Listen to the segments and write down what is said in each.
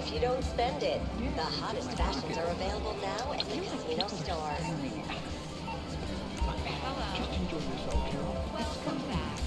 if you don't spend it. The hottest fashions are available now at the casino store. Just enjoy yourself, Carol. Welcome back.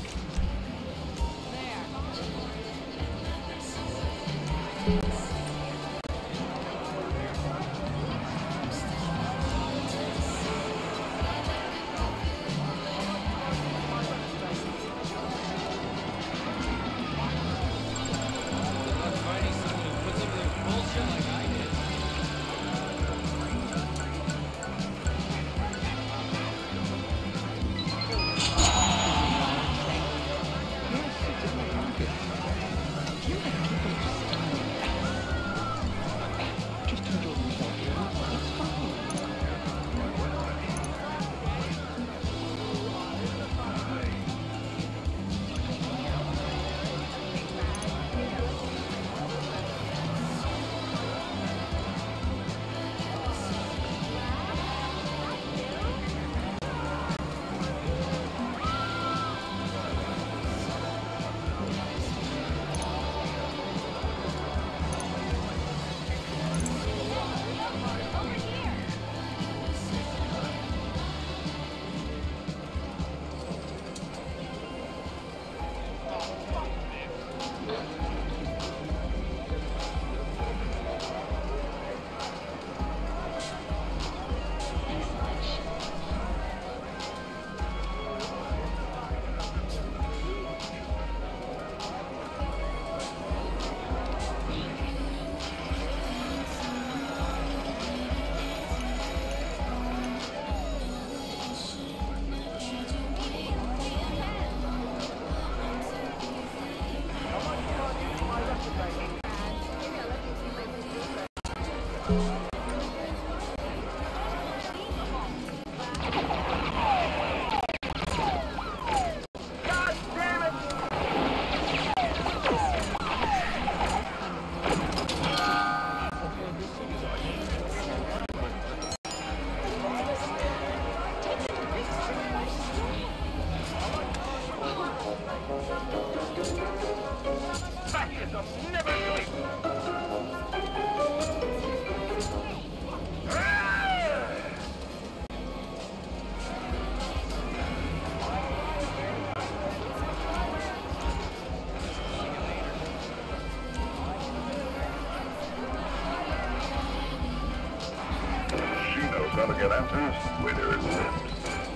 How to get answers with her lips.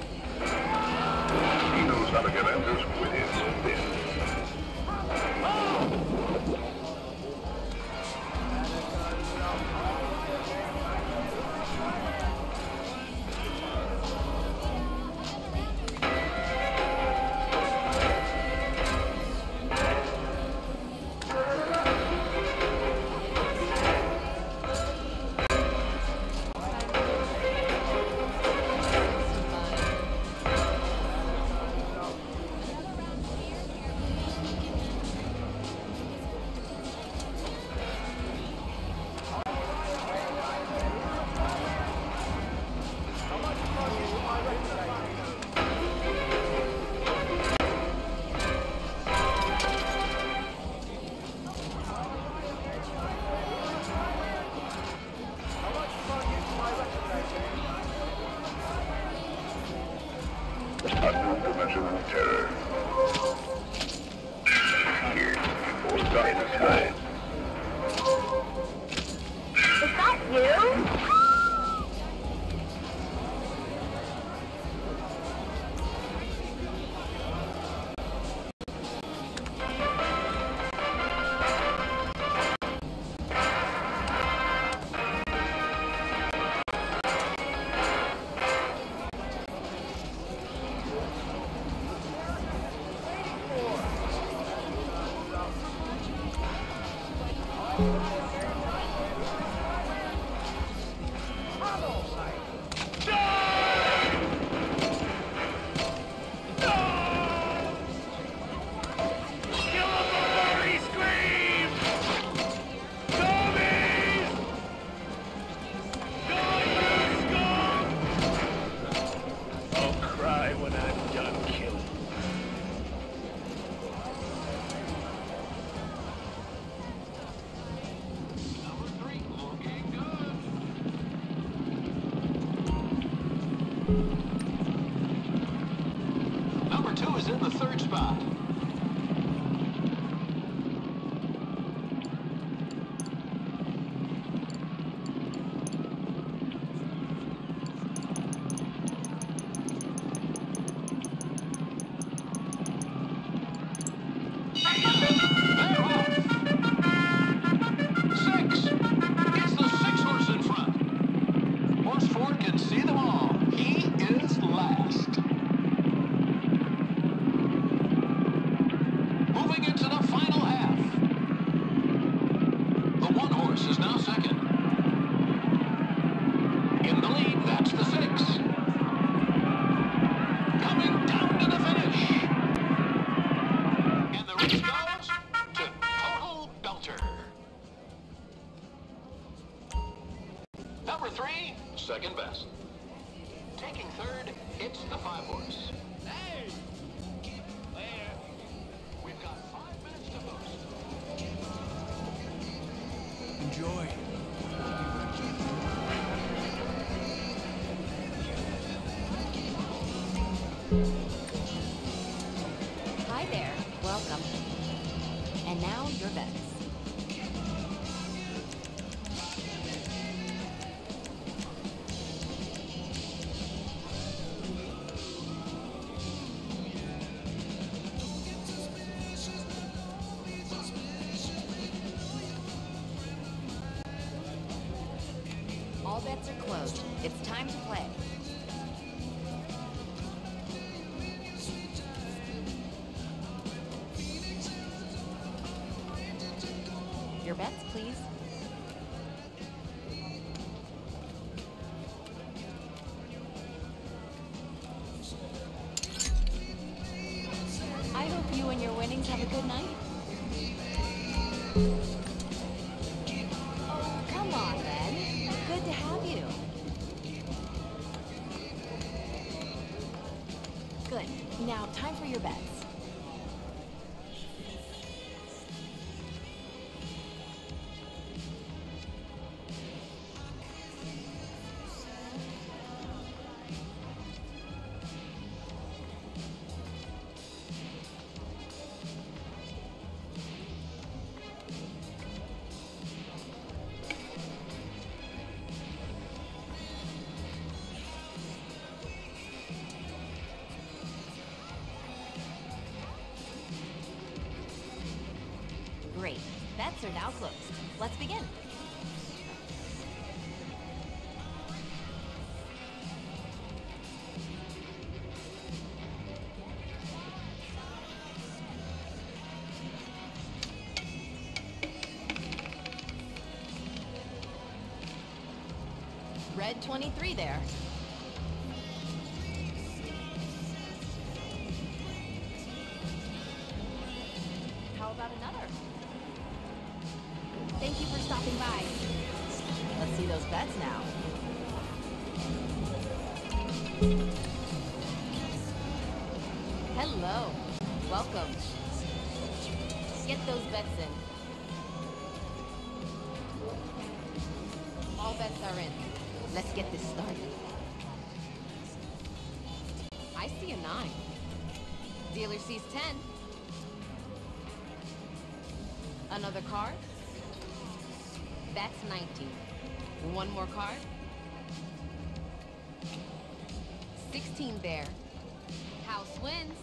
He knows how to get answers with his spin. Undimensional terror. Here, or dynasty. Is that you? Number 2 is in the 3rd spot. Number 3, second best. Taking 3rd, it's the 5-horse. Hey! Later. We've got 5 minutes to boost. Enjoy. Hi there. Welcome. And now your bets. All bets are closed. It's time to play. Your bets, please. I hope you and your winnings have a good night. Oh, come on, then. Good to have you. Good. Now, time for your bets. Great. Bets are now closed. Let's begin. Red 23 there. How about another? Thank you for stopping by. Let's see those bets now. Hello. Welcome. Get those bets in. All bets are in. Let's get this started. I see a 9. Dealer sees 10. Another card. That's 19. One more card. 16 there. House wins.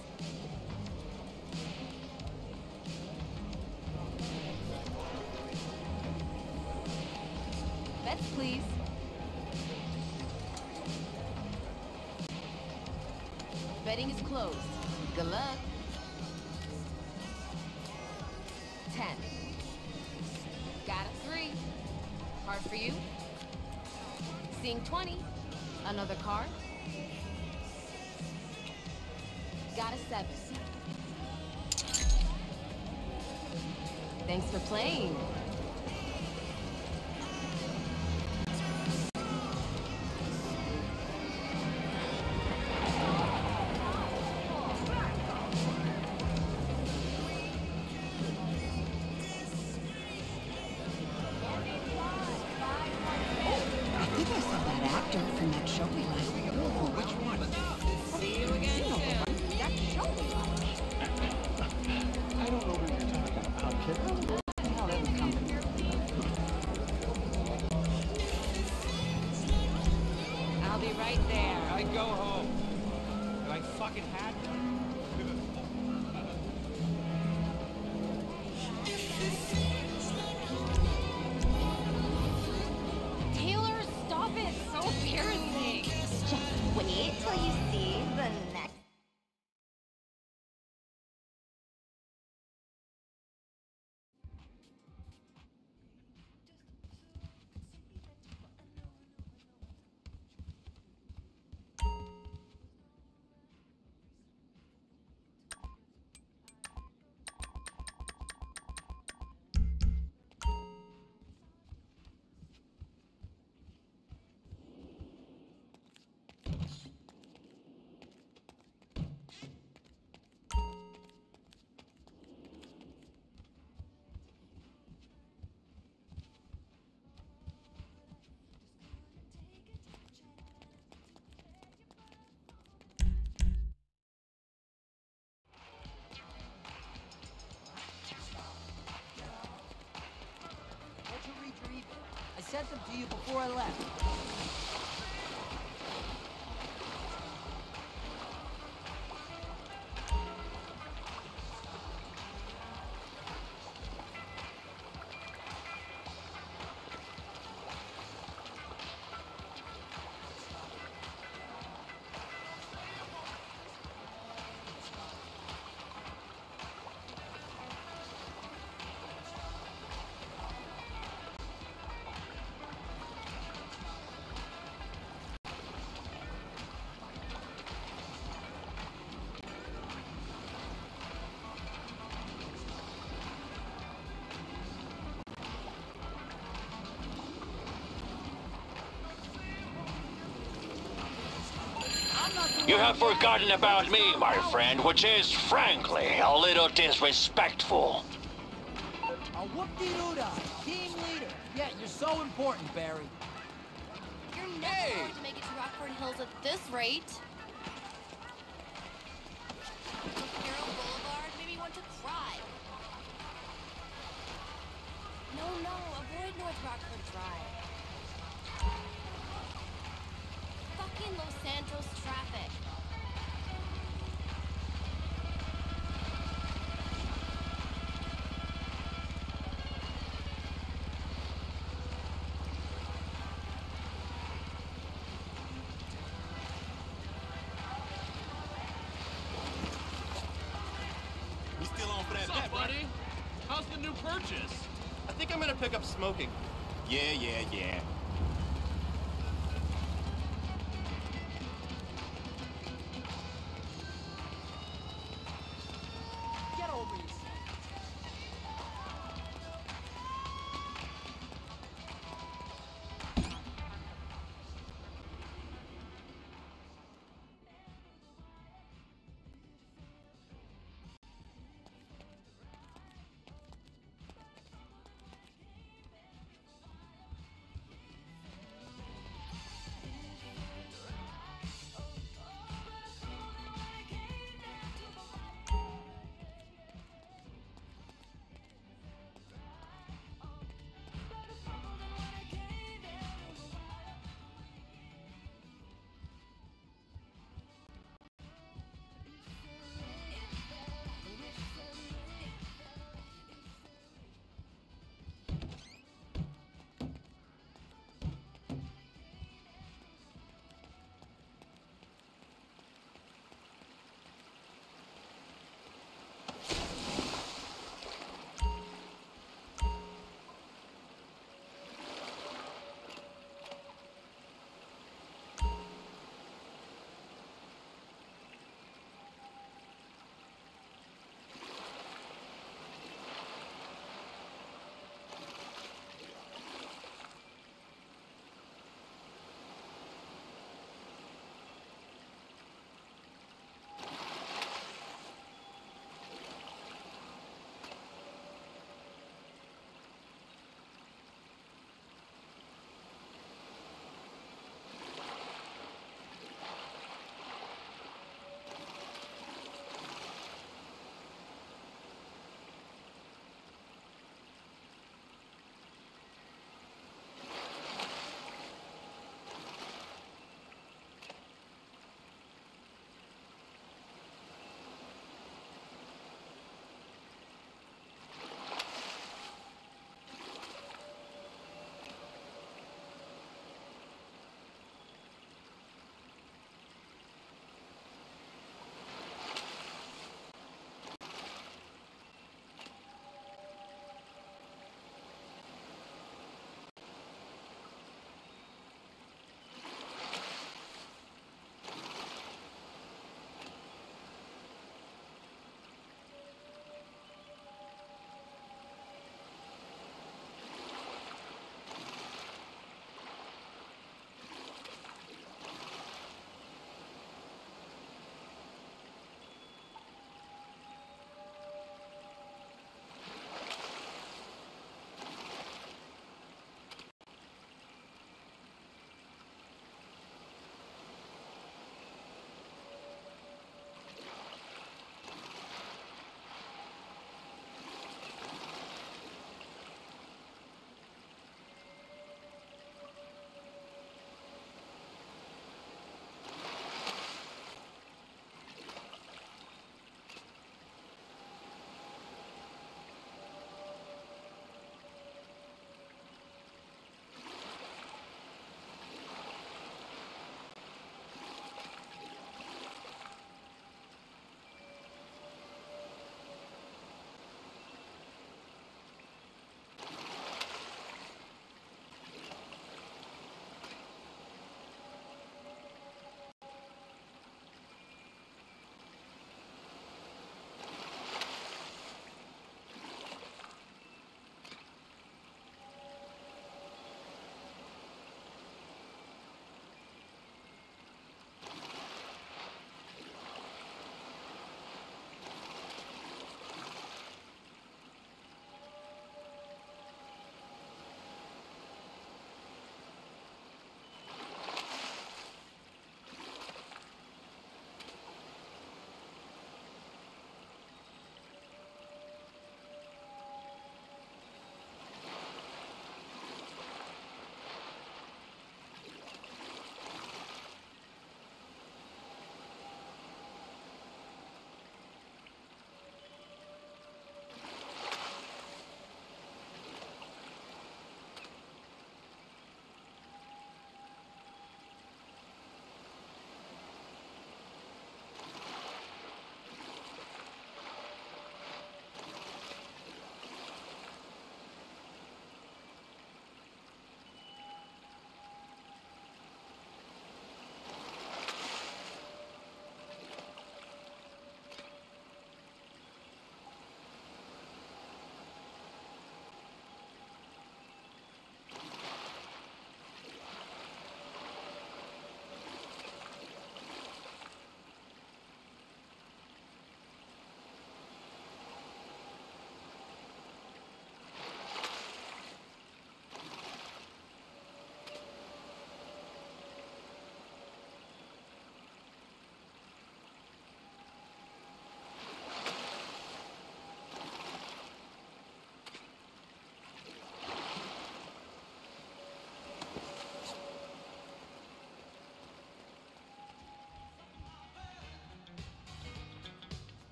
Bets, please. Betting is closed. Good luck. 10. Got a 3. Card for you. Seeing 20. Another card. Got a 7. Thanks for playing. I think I saw that actor from that show we like. Oh, which one? right there. I go home. If I fucking had to. Taylor, stop it. So embarrassing. Just wait till you see the next. What'd you read your email? I sent them to you before I left. You have forgotten about me, my friend, which is, frankly, a little disrespectful. A whoop-de-doo-dah, team leader. Yeah, you're so important, Barry. You're never going to make it to Rockford Hills at this rate. Hero Boulevard made me want to cry. No, avoid North Rockford Drive. Fucking Los Santos traffic. We still on for that What's bet, up, buddy? How's the new purchase? I think I'm gonna pick up smoking. Yeah. Get over yourself.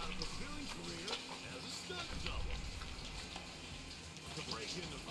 a fulfilling career as a stunt double. To break into